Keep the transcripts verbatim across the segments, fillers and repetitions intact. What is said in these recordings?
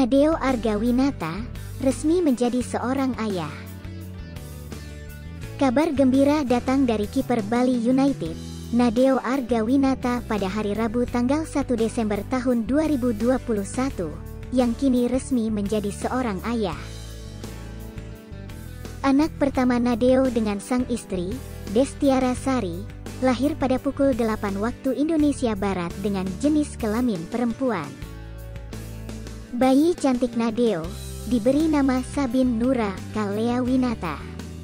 Nadeo Argawinata resmi menjadi seorang ayah. Kabar gembira datang dari kiper Bali United, Nadeo Argawinata pada hari Rabu tanggal satu Desember tahun dua ribu dua puluh satu, yang kini resmi menjadi seorang ayah. Anak pertama Nadeo dengan sang istri, Destiara Sari, lahir pada pukul delapan waktu Indonesia Barat dengan jenis kelamin perempuan. Bayi cantik Nadeo diberi nama Sabin Nura Kalea Winata.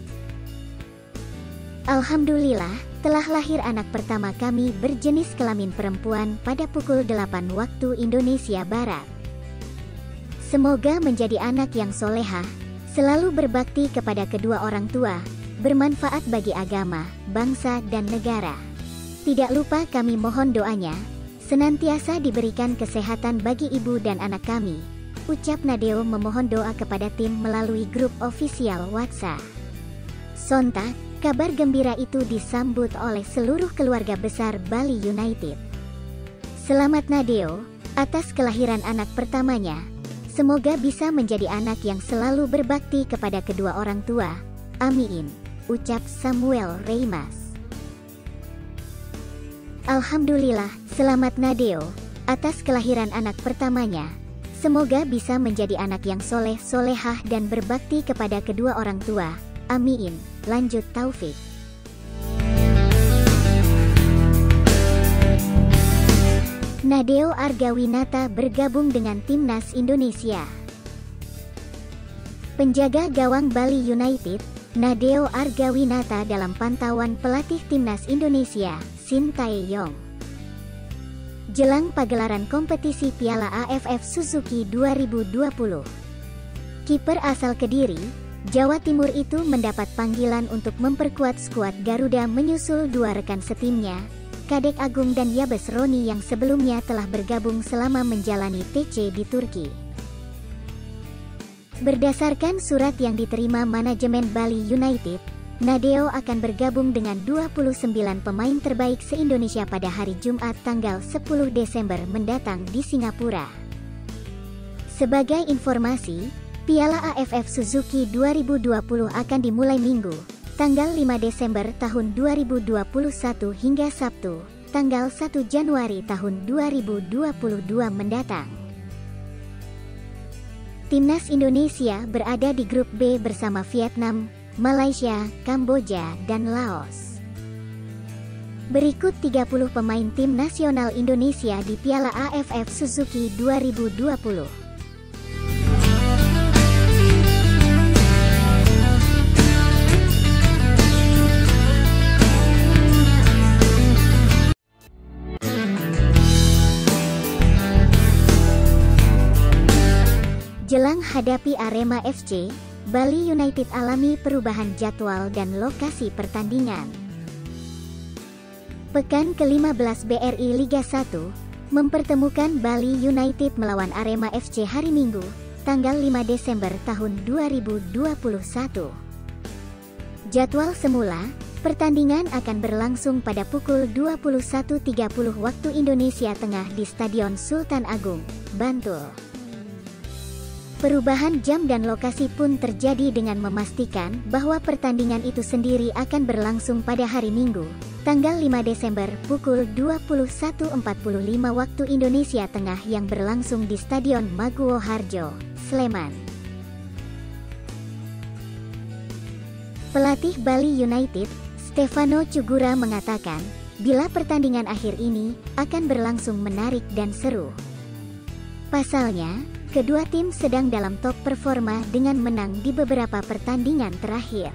Alhamdulillah, telah lahir anak pertama kami berjenis kelamin perempuan pada pukul delapan waktu Indonesia Barat. Semoga menjadi anak yang solehah, selalu berbakti kepada kedua orang tua, bermanfaat bagi agama, bangsa dan negara. Tidak lupa kami mohon doanya, senantiasa diberikan kesehatan bagi ibu dan anak kami, ucap Nadeo memohon doa kepada tim melalui grup ofisial WhatsApp. Sontak, kabar gembira itu disambut oleh seluruh keluarga besar Bali United. Selamat Nadeo, atas kelahiran anak pertamanya. Semoga bisa menjadi anak yang selalu berbakti kepada kedua orang tua. Amin, ucap Samuel Reimas. Alhamdulillah, selamat Nadeo, atas kelahiran anak pertamanya. Semoga bisa menjadi anak yang soleh solehah dan berbakti kepada kedua orang tua. Amin, lanjut Taufik. Nadeo Argawinata bergabung dengan Timnas Indonesia. Penjaga gawang Bali United, Nadeo Argawinata dalam pantauan pelatih Timnas Indonesia, Shin Tae-yong. Jelang pagelaran kompetisi Piala A F F Suzuki dua ribu dua puluh. Kiper asal Kediri, Jawa Timur itu mendapat panggilan untuk memperkuat skuad Garuda menyusul dua rekan setimnya, Kadek Agung dan Yabes Roni yang sebelumnya telah bergabung selama menjalani T C di Turki. Berdasarkan surat yang diterima manajemen Bali United, Nadeo akan bergabung dengan dua puluh sembilan pemain terbaik se-Indonesia pada hari Jumat tanggal sepuluh Desember mendatang di Singapura. Sebagai informasi, Piala A F F Suzuki dua ribu dua puluh akan dimulai Minggu, tanggal lima Desember tahun dua ribu dua puluh satu hingga Sabtu, tanggal satu Januari tahun dua ribu dua puluh dua mendatang. Timnas Indonesia berada di grup B bersama Vietnam, Malaysia, Kamboja, dan Laos. Berikut tiga puluh pemain tim nasional Indonesia di Piala A F F Suzuki dua ribu dua puluh. Jelang hadapi Arema F C, Bali United alami perubahan jadwal dan lokasi pertandingan. Pekan ke lima belas B R I Liga satu mempertemukan Bali United melawan Arema F C hari Minggu, tanggal lima Desember tahun dua ribu dua puluh satu. Jadwal semula, pertandingan akan berlangsung pada pukul dua puluh satu tiga puluh waktu Indonesia Tengah di Stadion Sultan Agung, Bantul. Perubahan jam dan lokasi pun terjadi dengan memastikan bahwa pertandingan itu sendiri akan berlangsung pada hari Minggu, tanggal lima Desember pukul dua puluh satu empat puluh lima waktu Indonesia Tengah yang berlangsung di Stadion Maguwo Harjo, Sleman. Pelatih Bali United, Stefano Cugura mengatakan, bila pertandingan akhir ini akan berlangsung menarik dan seru. Pasalnya, kedua tim sedang dalam top performa dengan menang di beberapa pertandingan terakhir.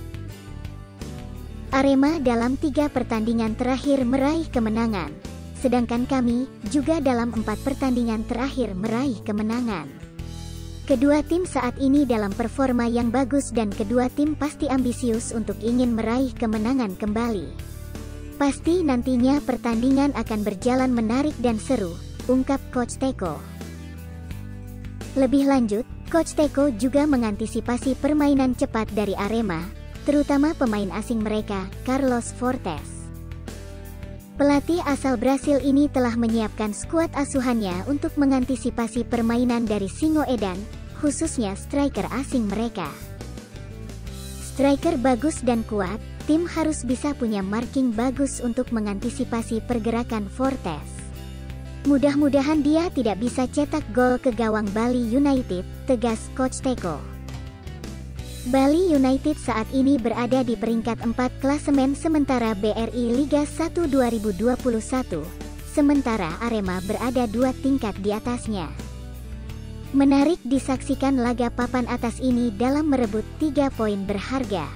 Arema dalam tiga pertandingan terakhir meraih kemenangan, sedangkan kami juga dalam empat pertandingan terakhir meraih kemenangan. Kedua tim saat ini dalam performa yang bagus dan kedua tim pasti ambisius untuk ingin meraih kemenangan kembali. Pasti nantinya pertandingan akan berjalan menarik dan seru, ungkap Coach Teko. Lebih lanjut, Coach Teko juga mengantisipasi permainan cepat dari Arema, terutama pemain asing mereka, Carlos Fortes. Pelatih asal Brasil ini telah menyiapkan skuad asuhannya untuk mengantisipasi permainan dari Singoedan, khususnya striker asing mereka. Striker bagus dan kuat, tim harus bisa punya marking bagus untuk mengantisipasi pergerakan Fortes. Mudah-mudahan dia tidak bisa cetak gol ke gawang Bali United, tegas Coach Teko. Bali United saat ini berada di peringkat empat klasemen sementara B R I Liga satu dua ribu dua puluh satu, sementara Arema berada dua tingkat di atasnya. Menarik disaksikan laga papan atas ini dalam merebut tiga poin berharga.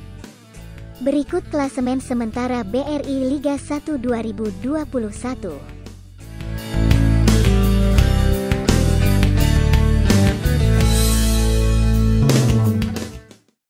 Berikut klasemen sementara B R I Liga satu dua ribu dua puluh satu.